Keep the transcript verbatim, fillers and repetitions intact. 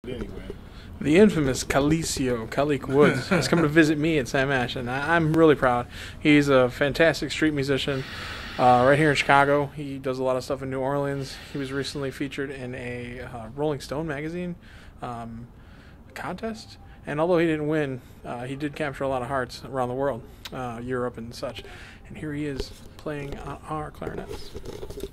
Anyway. The infamous KALEECIO, Kaliq Woods, has come to visit me at Sam Ash, and I, I'm really proud. He's a fantastic street musician uh, right here in Chicago. He does a lot of stuff in New Orleans. He was recently featured in a uh, Rolling Stone magazine um, contest, and although he didn't win, uh, he did capture a lot of hearts around the world, uh, Europe and such. And here he is playing on our clarinet.